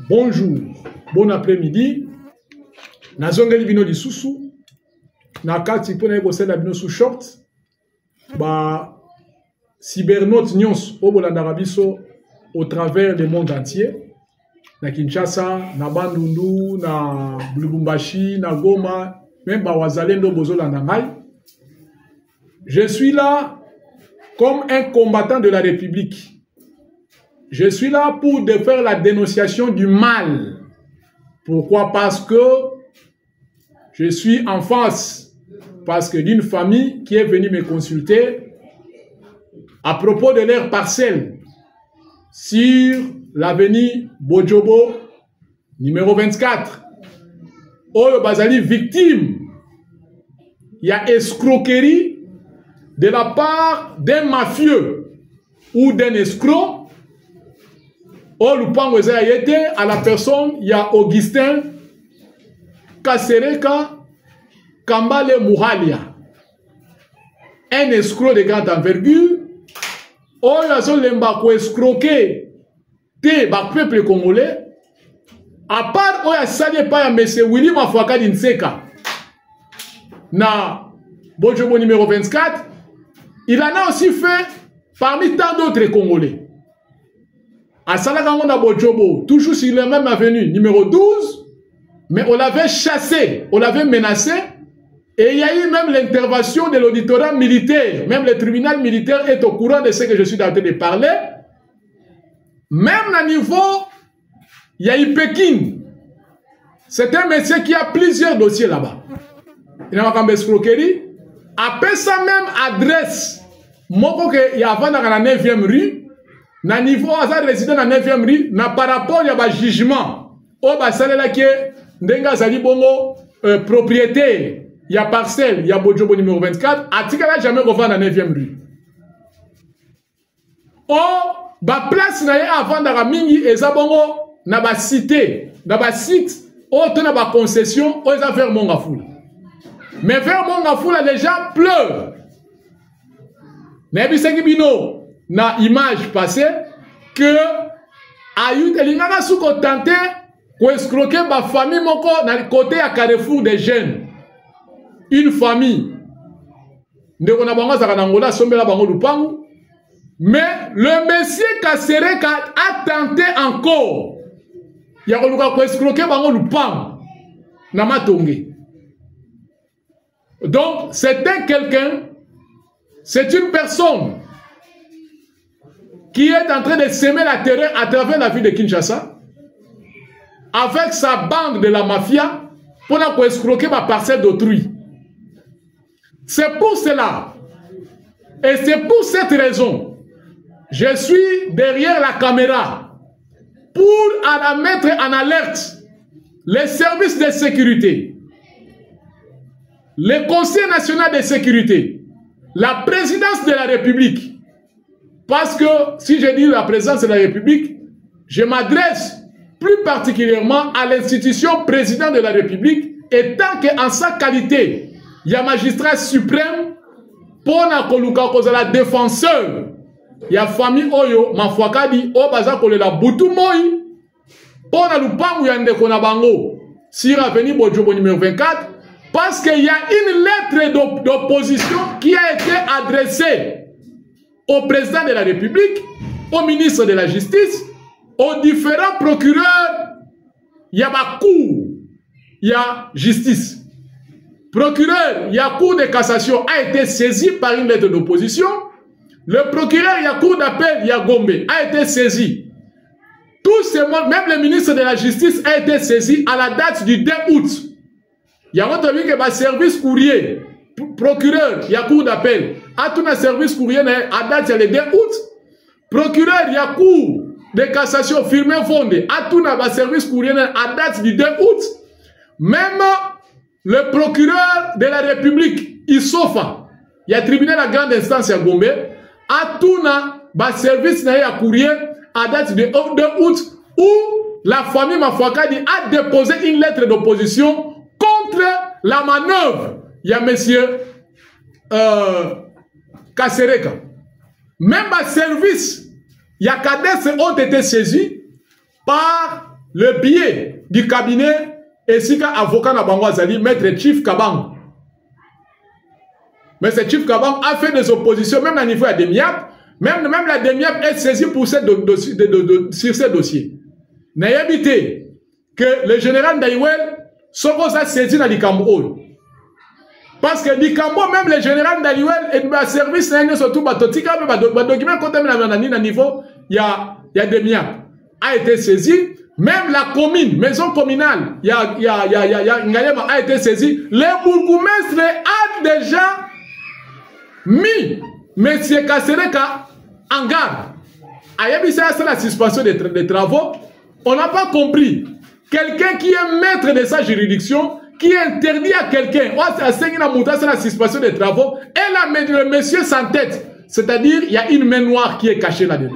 bonjour, bon après-midi. Nazongeli bino lisusu. Nakati pona ekosela bino sous short. Ba cybernautes nyons obolanda biso au travers le monde entier. Na Kinshasa, na Bandundu, na Lubumbashi, na Goma, même ba wazalendo bozolanda ngai. Je suis là comme un combattant de la République. Je suis là pour faire la dénonciation du mal. Pourquoi? Parce que je suis en face, parce que d'une famille qui est venue me consulter à propos de leur parcelle sur l'avenue Bojobo, numéro 24. Oyo Bazali victime. Il y a escroquerie de la part d'un mafieux ou d'un escroc. Au Lupango Ezayete, à la personne, il y a Augustin Kasereka Kambale Mouralia. Un escroc de grande envergure. Oh, il y a son lembako escroqué te ba peuple congolais. À part, oh, il y a sali pa ya M. Willy Mafwaka Dinseka. Na Bojobo numéro 24. Il en a aussi fait parmi tant d'autres Congolais. À Salagangonda Bojobo, toujours sur la même avenue, numéro 12, mais on l'avait chassé, on l'avait menacé, et il y a eu même l'intervention de l'auditorat militaire. Même le tribunal militaire est au courant de ce que je suis en train de parler. Même à niveau, il y a eu Pékin. C'est un monsieur qui a plusieurs dossiers là-bas. Il y a un escroquerie. Après ça même adresse, moi, il y a avant dans la 9e rue, na niveau à résident dans la 9e rue, na par rapport à un jugement, au basale là qui est ndenga zali bongo propriétaire, il y a parcelle, il y a Bojobo numéro 24, atikala jamais revend dans la 9e rue. Oh, ba place na ye avant dans la mingi eza bongo na ba cité, na ba site, oh to na ba concession, oh eza vers Mongafoula. Mais vers Mongafoula les gens pleurent. Mais biseki bino na image passée que ayut elingaka suko tenté ko escroquer ba famille moko na côté à Carrefour des jeunes. Une famille ndeko na bango zaka na ngola sombela bango lupangu. Mais le monsieur Kasereka a tenté encore ya koluka ko escroquer bango lupangu na matonge. Donc c'était quelqu'un, c'est une personne qui est en train de semer la terreur à travers la ville de Kinshasa avec sa bande de la mafia pour escroquer ma parcelle d'autrui. C'est pour cela et c'est pour cette raison je suis derrière la caméra pour mettre en alerte les services de sécurité, le Conseil national de sécurité, la présidence de la République. Parce que si je dis la présidence de la République, je m'adresse plus particulièrement à l'institution président de la République, étant qu'en sa qualité, il y a magistrat suprême pour la défenseur. Il y a famille Oyo, Mafwakadi, Obaza Kolela Boutumoi, pour la Lupangu Yande Konabango, sur avenue Bojobo numéro 24, parce qu'il y a une lettre d'opposition qui a été adressée au président de la République, au ministre de la Justice, aux différents procureurs. Il y a ma cour, il y a justice. Procureur, il y a cour de cassation a été saisi par une lettre d'opposition. Le procureur, il y a cour d'appel, il y a Gombe, a été saisi. Tout ce monde, même le ministre de la Justice a été saisi à la date du 2 août. Il y a entendu que ma service courrier, procureur, il y a cour d'appel. À tout un service courrier, à date, le 2 août. Procureur, il y a cour de cassation firmé fondé. À tout un service courrier, à date du 2 août. Même le procureur de la République, Isofa, il y a tribunal à grande instance à Gombe. À tout un service courrier, à date du 2 août, où la famille Mafwakadi a déposé une lettre d'opposition contre la manœuvre. Il y a monsieur Kasereka. Même à service, il y a cadets ont été saisis par le billet du cabinet et si avocat na bango azali maître Chief Kabang. Mais ce Chief Kabang a fait des oppositions même à niveau de DEMIAP, même la DEMIAP est saisie pour sur ces dossiers. N'a évité que le général Ndaïwel soit saisi dans l'Ikambo. Parce que l'Ikambo, même le général Ndaïwel et service surtout Batotika, document contaminant à niveau, il y a DEMIAP a été saisi. Même la commune, maison communale, a été saisie. Le bourgmestre a déjà mis M. Kasereka en garde. C'est la suspension des travaux. On n'a pas compris. Quelqu'un qui est maître de sa juridiction, qui interdit à quelqu'un, c'est la suspension des travaux, et là, le monsieur sans tête. C'est-à-dire, il y a une main noire qui est cachée là-dedans.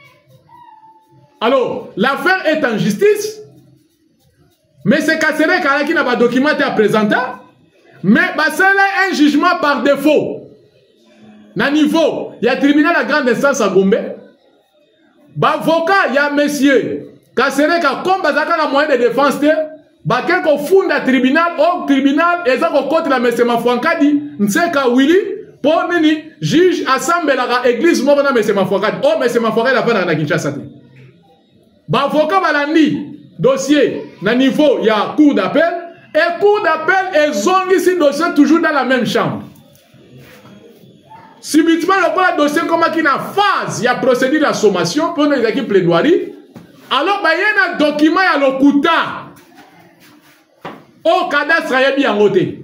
Alors, l'affaire est en justice, mais c'est Kasereka qui n'a pas documenté à présenter, mais c'est un jugement par défaut. Na niveau, il y a tribunal à grande instance à Gombe. Avocat, il y a monsieur Kasereka, comme Bazaka na moyen de défense, quelqu'un qui fonde le tribunal, au tribunal, et ça contre la monsieur Mafouankadi, Nseka Willy, pour nini, juge assemblée la église, moi, monsieur Mafouankadi. Oh, monsieur Mafouankadi n'a pas dans la Kinshasa. Avocat balandi dossier na niveau il y a cour d'appel et cour d'appel et ont ici dossier toujours dans la même chambre. Subitement le dossier comme qui na phase il y a procédure à sommation pour les équipes plaidoirie. Alors il y a un document à l'okuta au cadastre y a bien voté.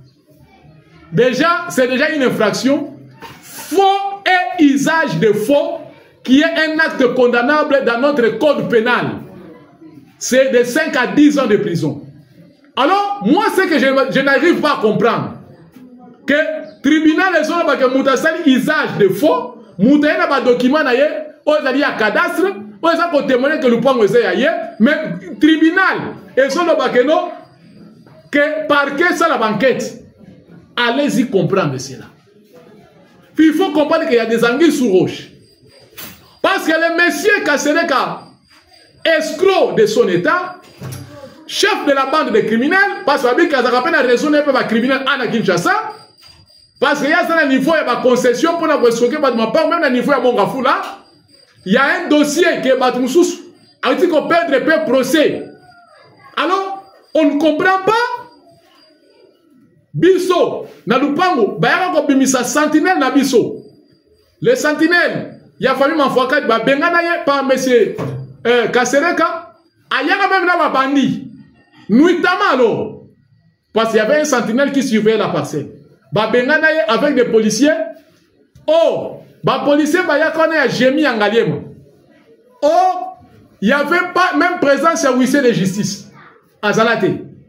Déjà c'est déjà une infraction faux et usage de faux qui est un acte condamnable dans notre code pénal. C'est de 5 à 10 ans de prison. Alors, moi, ce que je n'arrive pas à comprendre, que le tribunal les zones que Moutassali usage de faux, Moutassali n'a pas de document d'ailleurs, on a dit à cadastre, on a témoigné que le point est ailleurs, mais le tribunal, ils ont le non, que parquet ça la banquette. Allez-y comprendre cela. Puis il faut comprendre qu'il y a des anguilles sous roche. Parce que le monsieur Kasereka, escroc de son état, chef de la bande des criminels, parce que Kazakapena a raisonné pour les criminels à Kinshasa, parce qu'il y a un niveau de concession pour la escroquer, même au niveau de Mongafou là, il y a un dossier qui est Batmoussous, a dit qu'on perd le procès. Alors, on ne comprend pas. Bisso, Nalupango, Bayaka Bimisa sentinelle na Bisso. Les sentinelles, il a fallu m'enfoquer par M. Kasereka. Il y a même là un bandit. Nuitamment alors. Parce qu'il y avait un sentinelle qui surveillait la parcelle. Avec des policiers. Oh, les policiers, il y a gémi en Galiem. Oh, il n'y avait pas même présence à huissier de justice. À Zalate.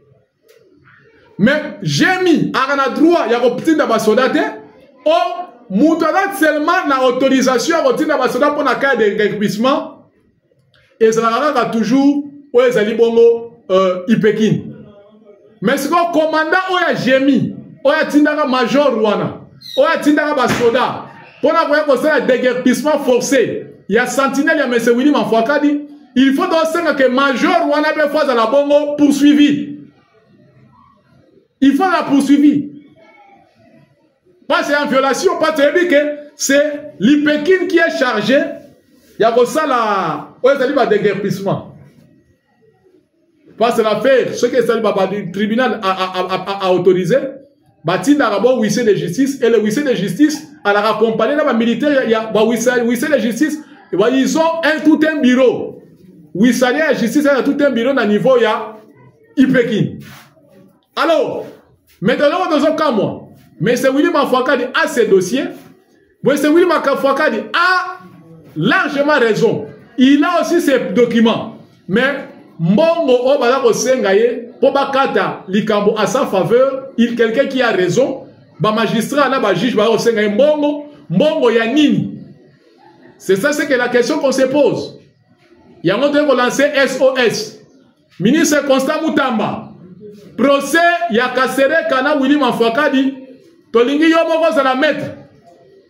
Mais gémi, à droit, il y a un petit soldat. Oh, Moutadat seulement na autorisation à retirer la soldat pour la cas de récupissement et ça va toujours où les ali bongo Ipekin. Mais ce qu'on commandant où il y a Jémi, où il y a Tindara major Rwanda, où il y a Tindara basoda pour la voie pour ça déguerpissement forcé. Il y a sentinelle, il y a M. Willy Manfouakadi. Il faut donc que major Rwanda peut faire la bongo poursuivi. Il faut la poursuivi. Pas c'est en violation, pas très bien que c'est l'Ipekin qui est chargé. Il y a ça là, où est-ce qu'il y a des déguerpissement. Parce que l'affaire, ce que le tribunal a autorisé, bâti d'abord huissier de justice, et le huissier de justice, à la accompagné dans le militaire, il y a huissier de justice, ils ont tout un bureau. Huissier de justice, il y a tout un bureau à niveau, il y a Ipekin. Alors, maintenant, dans un cas, moi, mais c'est Willy Manfouakadi a ses dossiers. Mais c'est Willy Manfouakadi a largement raison. Il a aussi ses documents. Mais Mbongo Obala Osengaye, Pobakata Likambo à sa faveur, il quelqu'un qui a raison. Ba magistrat là, ba juge ba Osengaye Mbongo Yanini. C'est ça, c'est que la question qu'on se pose. Il y a un autre relancé SOS. Ministre Constant Moutamba. Procès Yakasereka na Willy Manfouakadi. Tolingi Yomoko la mettre.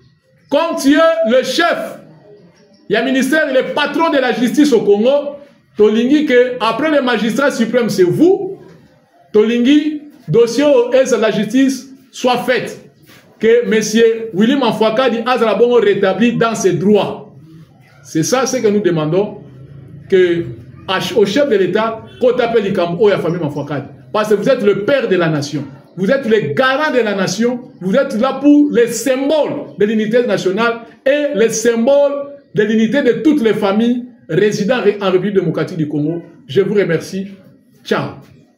Comme tu es le chef, il y a ministère, il est patron de la justice au Congo. Tolingi que après le magistrat suprême, c'est vous. Tolingi, dossier au de la justice soit fait. Que M. Willy Manfuakadi Azalabongo rétabli dans ses droits. C'est ça ce que nous demandons. Que au chef de l'État, qu'on appelle Likambo et la famille Manfuakadi. Parce que vous êtes le père de la nation. Vous êtes le garant de la nation. Vous êtes là pour les symboles de l'unité nationale et les symboles de l'unité de toutes les familles résidant en République démocratique du Congo. Je vous remercie. Ciao.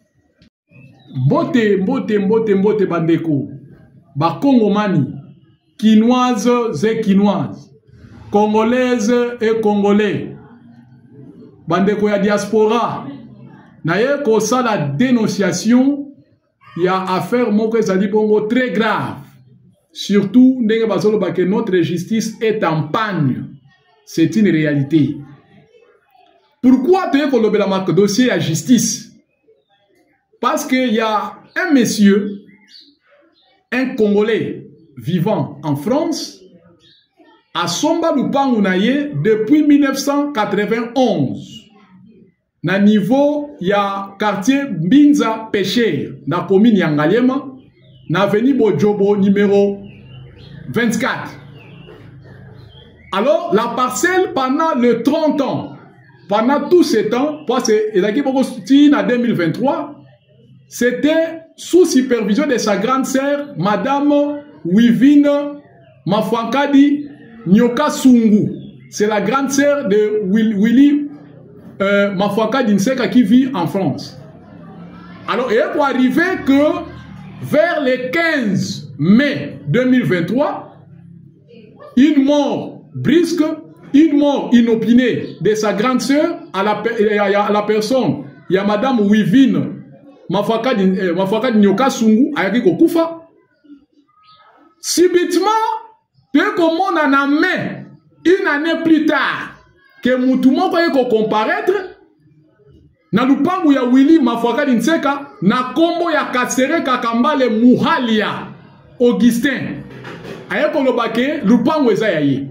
Mbote bandeko. Ba Congomani, quinoises et quinoises, congolaises et congolais. Bandeko ya diaspora. Naye ko sa la dénonciation. Il y a affaire moko ezali bongo très grave. Surtout, que notre justice est en panne. C'est une réalité. Pourquoi tu es le dossier à justice? Parce qu'il y a un monsieur, un Congolais vivant en France, à Somba Lupangunaye depuis 1991. Na niveau, il y a quartier Binza Péché, na commune Yangaliema, na avenue Bojobo numéro 24. Alors, la parcelle pendant le 30 ans, pendant tous ces temps, parce que en 2023, c'était sous supervision de sa grande sœur, Madame Wivine Manfuakadi Nyoka Sungu. C'est la grande sœur de Willy Manfuakadi Nseka qui vit en France. Alors, il faut arriver que vers le 15 mai 2023, une mort brusque, une mort inopinée de sa grande sœur à la personne, il y a Madame Wivine Manfuakadi Nyoka Sungu ayaki kokufa. Subitement, peu comme on en a mis une année plus tard, que Moutoumon ko comparaître na lupangu ya Willy Manfuakadi Nseka na kombo ya Kasere Kakambale Muhalia Augustin ayeko lobake lupangu eza yaye.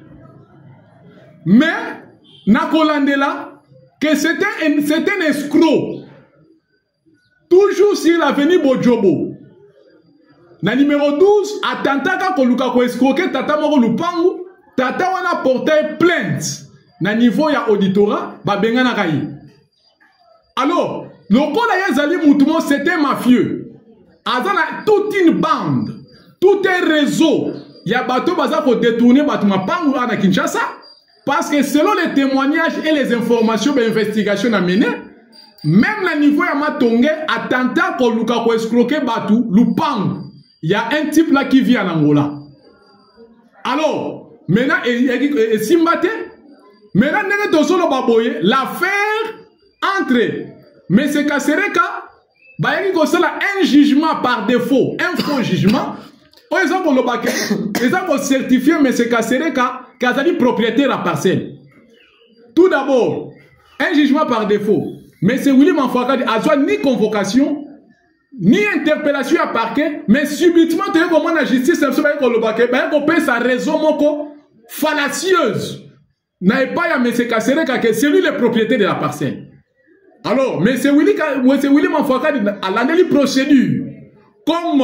Mais na kolandela que c'était un escroc toujours sur l'avenue Bojobo na numéro 12 atentaka koluka ko escroquer tata moko lupangu tata wana portait plainte na niveau ya auditorat babengana kai. Alors lokola yazali mutumo c'était mafieux azana toute une bande tout un réseau ya bato baza ko détourner bato mapangu na Kinshasa parce que selon les témoignages et les informations d'investigation menées même la niveau ya Matonge attentat ko luka ko escroquer bato lupangu. Il y a un type là qui vit en Angola. Alors maintenant et Simbate. Maintenant, l'affaire entre M. Kasereka, un jugement par défaut, un faux jugement. Ils ont certifié M. Kasereka qu'il a dit propriétaire de la parcelle. Tout d'abord, un jugement par défaut. M. Willy Manfuakadi a ni convocation, ni interpellation à parquet, mais subitement, tu comment la justice a sa raison fallacieuse. N'a pas à M. Kasereka que c'est lui le propriétaire de la parcelle. Alors, M. Willy Manfuakadi a l'année procédure comme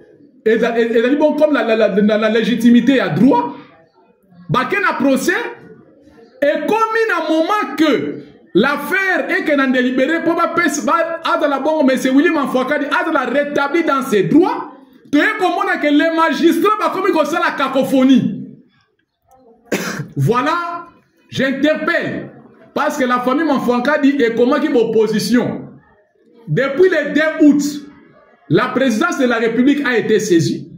la légitimité à droit. Baken a procès et comme il a un moment que l'affaire est qu'elle a délibéré pour la bonne M. Willy Manfuakadi a la rétabli dans ses droits. Tu es comme que les magistrats comme la cacophonie. Voilà. J'interpelle parce que la famille Manfuakadi est comment qui opposition. Depuis le 2 août, la présidence de la République a été saisie.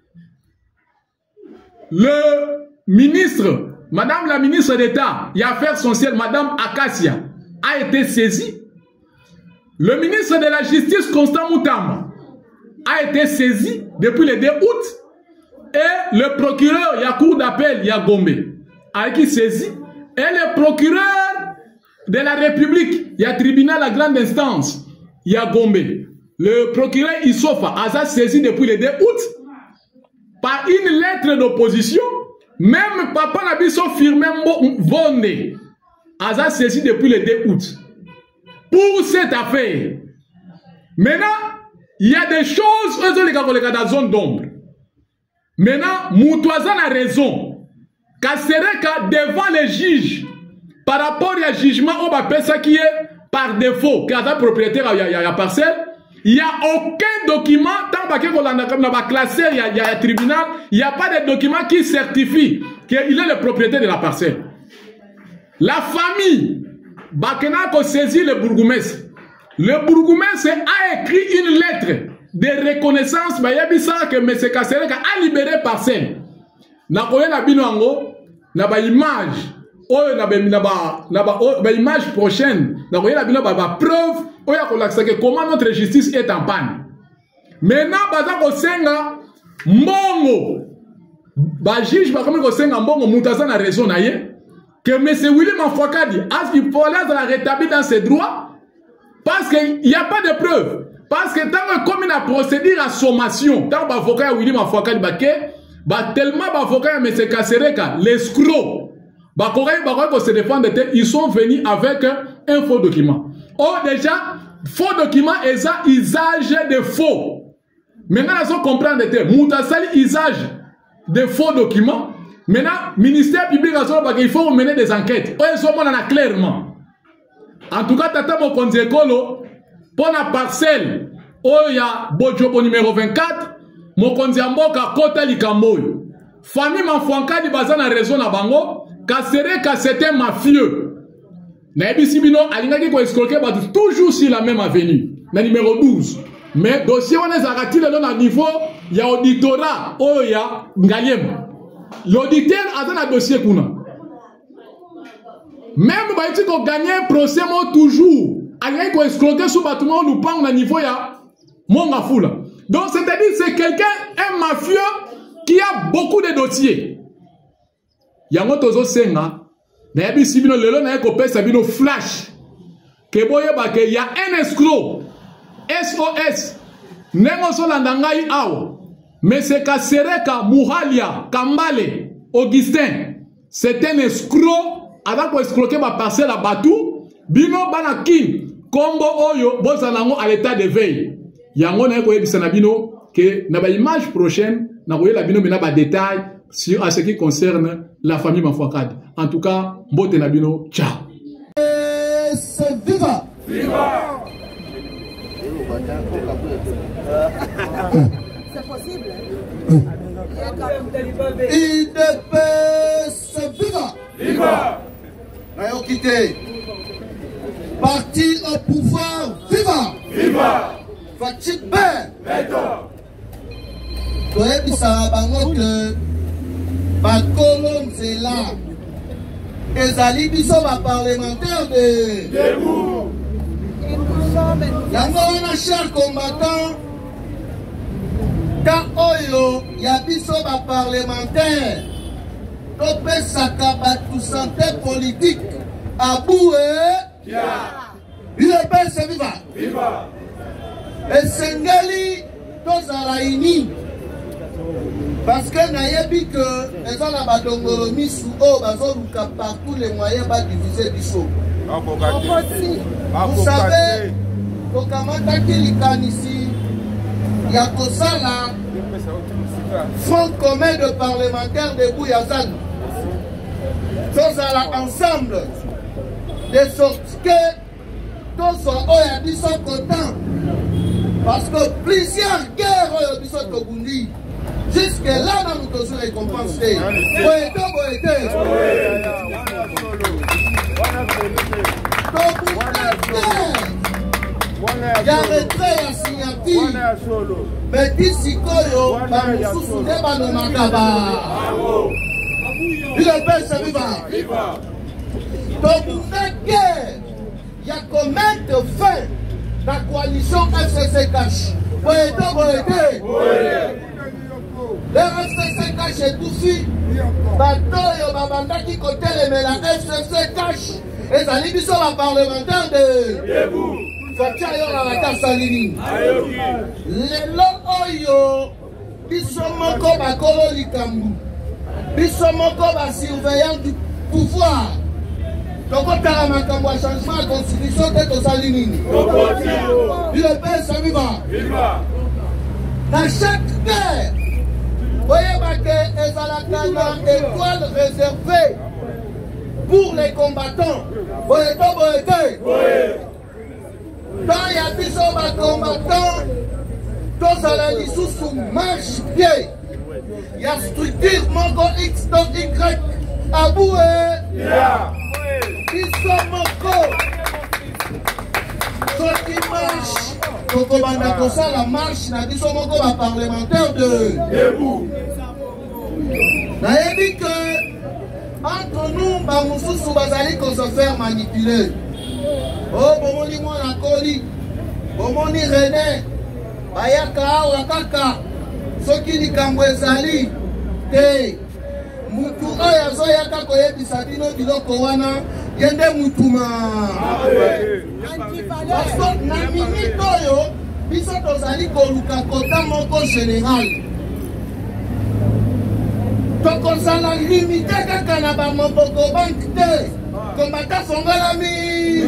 Le ministre, Madame la ministre d'État, il y a affaires sociales, Madame Akasia, a été saisie. Le ministre de la Justice, Constant Moutamba, a été saisi depuis le 2 août. Et le procureur, il y a cour d'appel, il y a Gombe, a été saisi. Et le procureur de la République, il y a tribunal à grande instance, il y a Gombe. Le procureur Issofa a saisi depuis le 2 août par une lettre d'opposition. Même Papa Nabiso firmé Vonde. a saisi depuis le 2 août pour cette affaire. Maintenant, il y a des choses dans la zone d'ombre. Maintenant, Moutouazan a raison. Kasereka devant les juges, par rapport au jugement, on va faire ça qui est par défaut, car la propriétaire il y a parcelle, il n'y a aucun document, tant qu'on a classé, il y a un tribunal, il n'y a pas de document qui certifie qu'il est le propriétaire de la parcelle. La famille, Bakena a saisi le bourgmestre. Le bourgmestre a écrit une lettre de reconnaissance, mais il y a que M. Kasereka a libéré parcelle. Na koye na bino ango, na ba image, oyo na image prochaine, na koye na bino ba preuve, oyo kolakisa que comment notre justice est en panne. Maintenant baza ko senga mbongo, ba juge ba comme ko senga mbongo Moutouazan a raison na ye, que M. William Afouakadi a qu'il faut la rétablir dans ses droits, parce qu'il n'y a pas de preuve. Parce que tant que comme il a procédé à sommation, tant que l'avocat William Afouakadi tellement l'avocat M. Kasereka, l'escroc, se défendre, ils sont venus avec un faux document. Or déjà, faux document est un usage de faux. Maintenant, ils ont compris Moutouazan usage de faux documents. Maintenant, ministère public il faut mener des enquêtes. Ils sont clairement. En tout cas, Tata Mokonzi-Ekolo, pour la parcelle, il y a Bojobo numéro 24, Mokonzi Amboka Kota Likamboyo. Famille Manfouakadi Bazan a raison à Bango, Kasereka c'était mafieux. Naebi Bino, Alingaki ko escroquer toujours sur la même avenue, le numéro 12. Mais dossier on est arrêté à niveau, il y a auditorat, il y a Ngaliem. L'auditeur a un dossier kuna. Même si on gagne un procès, toujours, on a escroqué sous bâtiment, nous parlons au niveau ya Monga Fula. Donc, c'est-à-dire c'est quelqu'un, un mafieux, qui a beaucoup de dossiers. Il y a un autre senga, il y a un flash, il y a un escroc, SOS, Nengoso Landangai Awa, mais c'est Kasereka, Mouhalia, Kambale, Augustin, c'est un escroc. Avant qu'on escroquer ma parcelle à Batou, Bino Banakin, Combo Oyo, Bozanango à l'état de veille. Yango na ko yebisana bino que na ba image prochaine na ko yela bino bina ba détail sur à ce qui concerne la famille Manfouakadi. En tout cas, mbote na bino, ciao. C'est viva. Viva. C'est possible. IDPS viva. Viva. N'ayons quitté. Parti au pouvoir, viva! Viva! Fatih Ben! Beto! Toye bisara bango que Bakolo Nzela ezali biso ba parlementaire de debout. Yango wana cher combattant ka oyo ya biso ba parlementaire topesaka batu santé politique à bout et IDPS viva! Viva! Et Sengeli tozala ini parce que nayebi que les gens na badongolo misu o bazoluka partout les moyens ba diviser biso. Vous savez, tokamataki likanisi ya kosala front commun de parlementaires de Bouyazan. Tozala ensemble de sorte que tous oya biso content parce que plusieurs guerres oya biso tobundi jusque là nous tous récompensés. Il y a retrait à signature mais d'ici koyo bamususu ne banomakaba IDPS viva. Il y a combien de faits la coalition FCC cache? Le FCC cache est tout suite. Batoyo babandaki côté mais la FCC cache. Et ça dit biso la parlementaire de Fatia yo la Kassalini. Lelo oyo biso moko bakolo likambu. Biso moko ba surveillant du pouvoir. tokotala makambo ya changement ya constitution te tosali nini UDPS viva na chaque terre oyebake ezalaka na étoile réservée pour les combattants boyete dans ya biso bacombattant tozala lisusu marche pied ya structure moko x to y abue biso moko soki marche tokobanda kosala marche na biso moko baparlementaire de debout nayebi que entre nous bamosusu bazali ko se faire manipuler. Oh bomoni mwana koli bomoni René bayaka awa kaka soki likambo ezali te mutu oyo azoyaka koyebisa bino biloko wana yende mutuma parce na minute oyo biso tozali koluka kota moko général tokozala limite kaka na bamoboko banke te kombata fongolami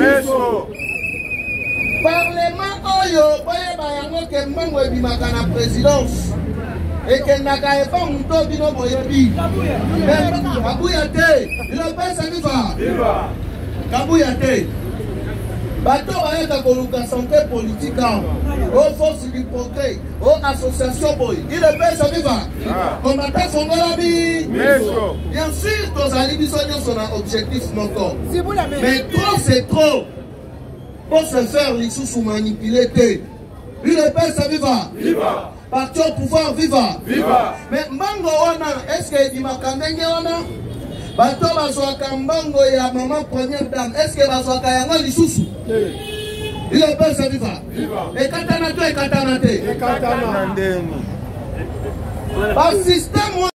parlement oyo boyeba yango ke mbango ebimaka na présidence ekendaka epa muto bino boyebi kabuya te ilopesa viva kabuya te bato bayaka koluka santé politique o force du progrès o association boy ilopesa viva komata fongolami bien sûr tozali biso nyonso na objectif moko mais trop c'est trop pour se faire lisusu manipuler te ilopesa viva parti au pouvoir viva mais mbango wana est-ce que ebimaka ndenge wana bato bazwaka mbango ya maman première dame est-ce que bazwaka yango lisusu ilopesa viva ekatana to ekatana te basystème